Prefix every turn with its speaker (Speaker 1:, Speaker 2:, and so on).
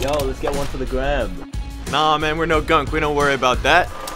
Speaker 1: Yo, let's get one for the gram.
Speaker 2: Nah, man, we're no gunk. We don't worry about that.